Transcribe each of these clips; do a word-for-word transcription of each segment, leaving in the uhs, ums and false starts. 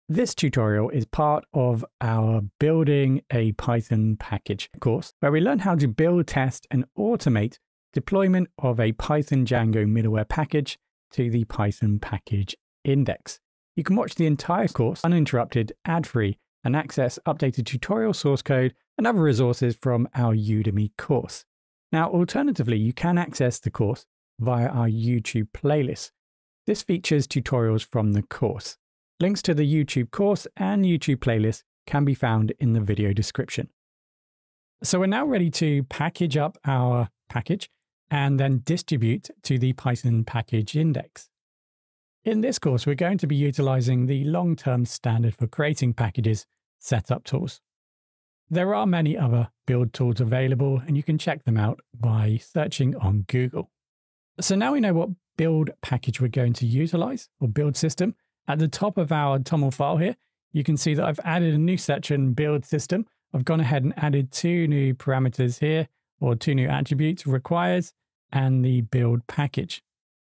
This tutorial is part of our Building a Python Package course, where we learn how to build, test, and automate deployment of a Python Django middleware package to the Python package index. You can watch the entire course uninterrupted, ad-free, and access updated tutorial source code and other resources from our Udemy course. Now, alternatively, you can access the course via our YouTube playlist. This features tutorials from the course. Links to the YouTube course and YouTube playlist can be found in the video description. So we're now ready to package up our package and then distribute to the Python package index. In this course, we're going to be utilizing the long-term standard for creating packages, setup tools. There are many other build tools available, and you can check them out by searching on Google. So now we know what build package we're going to utilize, or build system. At the top of our T O M L file here, you can see that I've added a new section, build system. I've gone ahead and added two new parameters here, or two new attributes, requires, and the build package.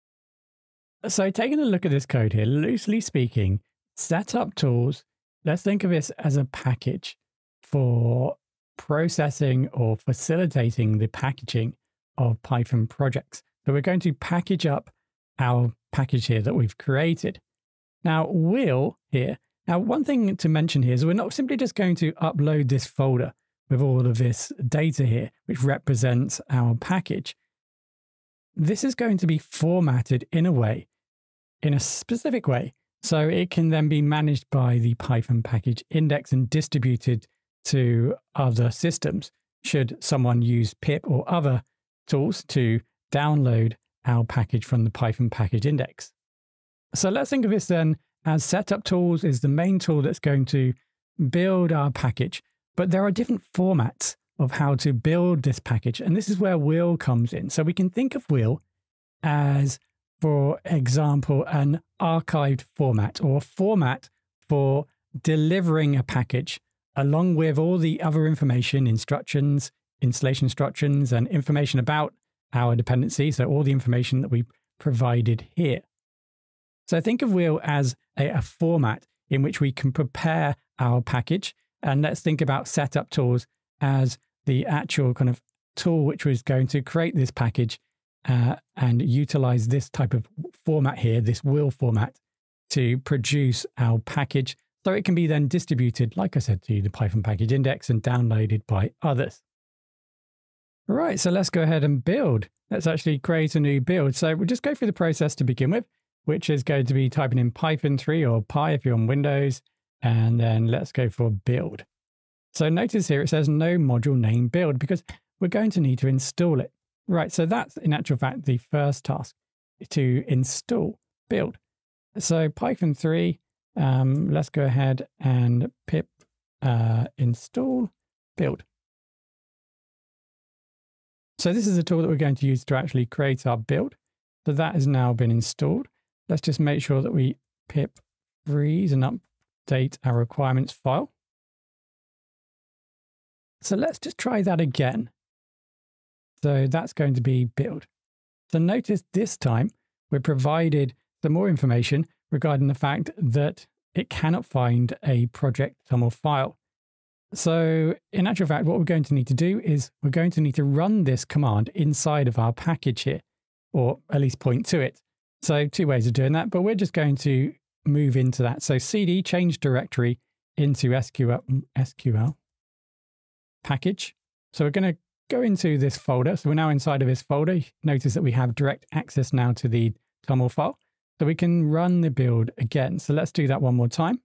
So taking a look at this code here, loosely speaking, setup tools, let's think of this as a package for processing or facilitating the packaging of Python projects. So we're going to package up our package here that we've created. Now, will here, now one thing to mention here is we're not simply just going to upload this folder with all of this data here, which represents our package. This is going to be formatted in a way, in a specific way, so it can then be managed by the Python package index and distributed to other systems, should someone use pip or other tools to download our package from the Python package index. So let's think of this then as setup tools is the main tool that's going to build our package, but there are different formats of how to build this package. And this is where will comes in. So we can think of will as, for example, an archived format or a format for delivering a package along with all the other information, instructions, installation instructions, and information about our dependency. So all the information that we provided here. So think of will as a, a format in which we can prepare our package. And let's think about setup tools as the actual kind of tool which was going to create this package uh, and utilize this type of format here, this will format, to produce our package. So it can be then distributed, like I said, to the Python package index and downloaded by others. All right, so let's go ahead and build. Let's actually create a new build. So we'll just go through the process to begin with, which is going to be typing in Python three or Pi if you're on Windows, and then let's go for build. So notice here it says no module name build because we're going to need to install it. Right, so that's in actual fact the first task, to install build. So Python three, um, let's go ahead and pip uh, install build. So this is the tool that we're going to use to actually create our build. So that has now been installed. Let's just make sure that we pip freeze and update our requirements file. So let's just try that again. So that's going to be build. So notice this time we're provided some more information regarding the fact that it cannot find a project T O M L file. So in actual fact, what we're going to need to do is we're going to need to run this command inside of our package here, or at least point to it. So two ways of doing that, but we're just going to move into that. So cd change directory into S Q L, S Q L package. So we're going to go into this folder. So we're now inside of this folder. Notice that we have direct access now to the T O M L file. So we can run the build again. So let's do that one more time.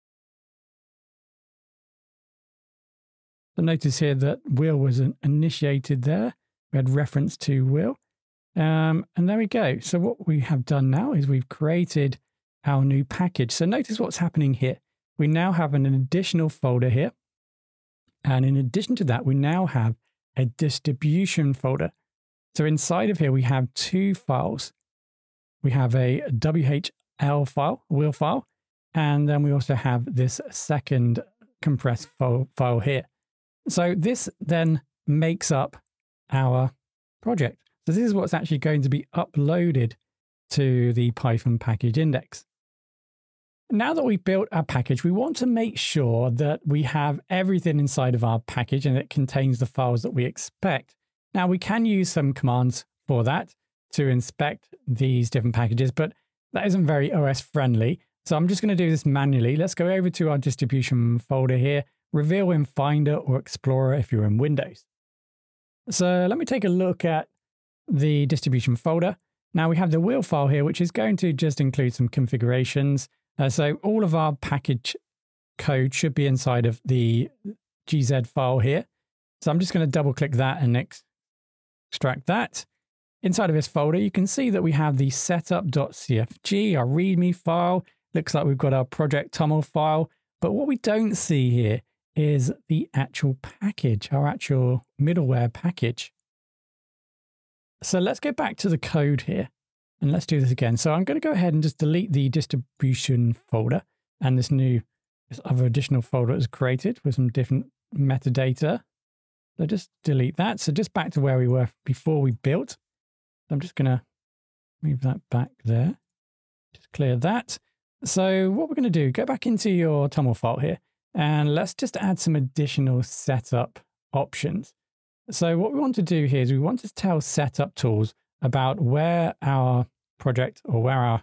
So notice here that will was initiated there. We had reference to will. Um, and there we go. So what we have done now is we've created our new package. So notice what's happening here. We now have an additional folder here. And in addition to that, we now have a distribution folder. So inside of here, we have two files. We have a W H L file, will file, and then we also have this second compressed file here. So this then makes up our project. So this is what's actually going to be uploaded to the Python package index. now that we've built our package, we want to make sure that we have everything inside of our package and it contains the files that we expect. Now, we can use some commands for that to inspect these different packages, but that isn't very O S friendly. So I'm just going to do this manually. Let's go over to our distribution folder here, reveal in Finder or Explorer if you're in Windows. So let me take a look at the distribution folder. Now we have the wheel file here, which is going to just include some configurations. Uh, so all of our package code should be inside of the G Z file here. So I'm just going to double click that and ex extract that. Inside of this folder, you can see that we have the setup.cfg, our README file. Looks like we've got our project toml file. But what we don't see here is the actual package, our actual middleware package. So let's go back to the code here and let's do this again. So I'm going to go ahead and just delete the distribution folder and this new, this other additional folder is created with some different metadata. So just delete that. So just back to where we were before we built. I'm just going to move that back there. Just clear that. So what we're going to do, go back into your toml file here and let's just add some additional setup options. So what we want to do here is we want to tell setup tools about where our project or where our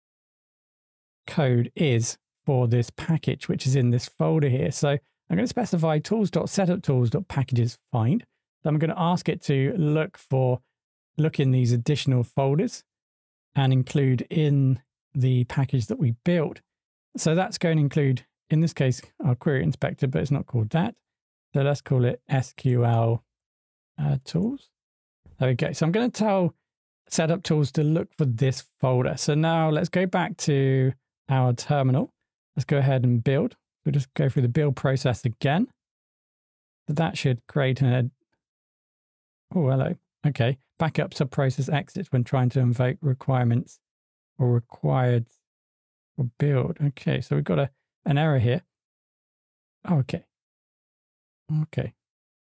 code is for this package, which is in this folder here. So I'm going to specify tools.setuptools.packages find. So I'm going to ask it to look for, look in these additional folders and include in the package that we built. So that's going to include, in this case, our query inspector, but it's not called that. So let's call it S Q L uh, tools. There we go. So I'm going to tell setup tools to look for this folder. So now let's go back to our terminal. Let's go ahead and build. We'll just go through the build process again. So that should create an, oh, hello. Okay. Backup subprocess exits when trying to invoke requirements or required for build. Okay. So we've got a, an error here. Oh, okay. Okay.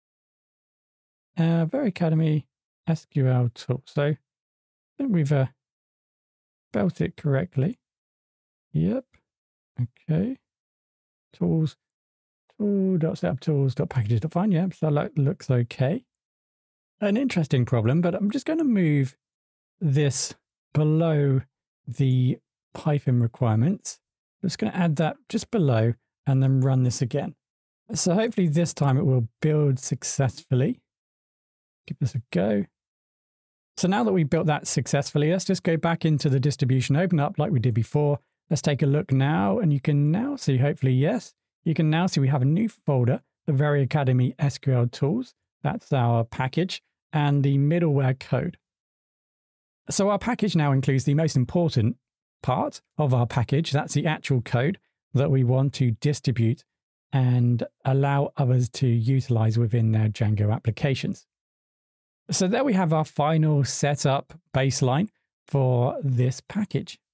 Uh, Very Academy S Q L tool. So I think we've uh, spelled it correctly. Yep. Okay. Tools. Tool.setuptools.packages.find. Yep. So that looks okay. An interesting problem, but I'm just going to move this below the Python requirements. I'm just going to add that just below and then run this again. So hopefully this time it will build successfully. Give this a go. So now that we've built that successfully, let's just go back into the distribution, open up like we did before. Let's take a look now, and you can now see, hopefully, yes, you can now see we have a new folder, the Very Academy S Q L tools. That's our package and the middleware code. So our package now includes the most important part of our package. That's the actual code that we want to distribute and allow others to utilize within their Django applications. So there we have our final setup baseline for this package.